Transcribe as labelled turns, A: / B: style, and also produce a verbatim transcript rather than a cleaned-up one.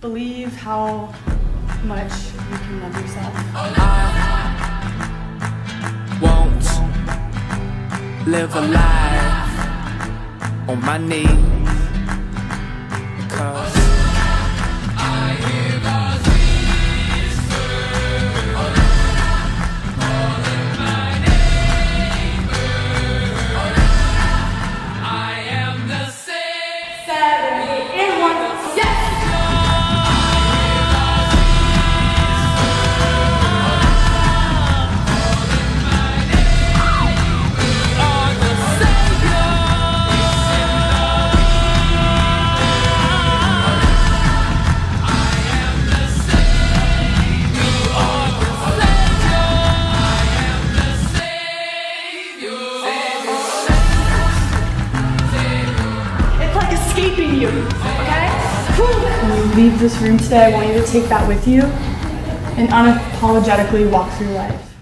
A: believe how much you can love yourself.
B: I won't live a life on my knees, 'cause
A: escaping you, okay? When you leave this room today, I want you to take that with you and unapologetically walk through life.